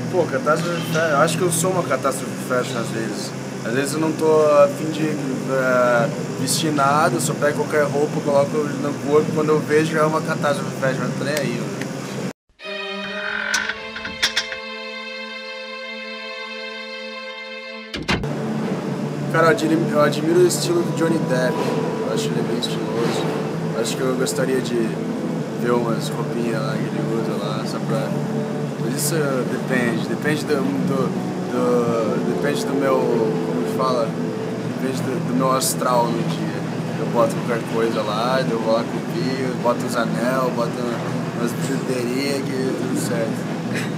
pô, catástrofe fashion, eu acho que eu sou uma catástrofe fashion às vezes. Às vezes eu não tô a fim de vestir nada, eu só pego qualquer roupa, coloco no corpo, quando eu vejo já é uma catástrofe fashion, não tô nem aí, mano. Cara, eu admiro o estilo do Johnny Depp, eu acho ele bem estiloso. Eu acho que eu gostaria de ver umas roupinhas lá que ele usa lá, só pra... Mas isso depende do meu, como que fala? Depende do meu astral no dia. Eu boto qualquer coisa lá, eu vou lá com o vinho, boto uns anel, boto umas bijuterias que tudo certo.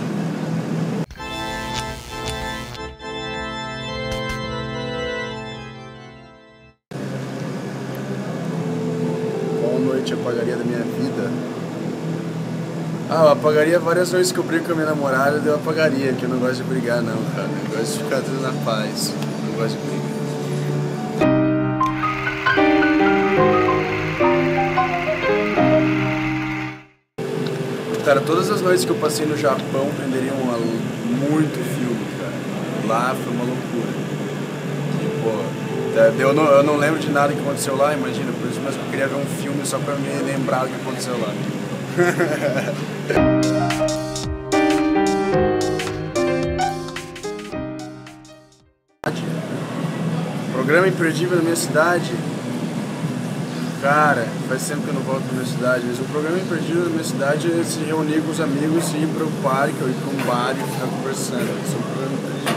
Qual noite eu apagaria da minha vida? Ah, eu apagaria várias noites que eu brigo com a minha namorada, eu apagaria, porque eu não gosto de brigar não, cara. Eu gosto de ficar tudo na paz. Eu não gosto de brigar. Cara, todas as noites que eu passei no Japão renderiam muito filme, cara. Lá foi uma loucura. E, pô, eu não lembro de nada que aconteceu lá, imagina, por isso mesmo que eu queria ver um filme só pra me lembrar do que aconteceu lá. Programa imperdível da minha cidade. Cara, faz tempo que eu não volto pra minha cidade, mas o programa imperdível da minha cidade é se reunir com os amigos e ir pro parque ou ir pra um bar e ficar conversando. Esse é o programa imperdível.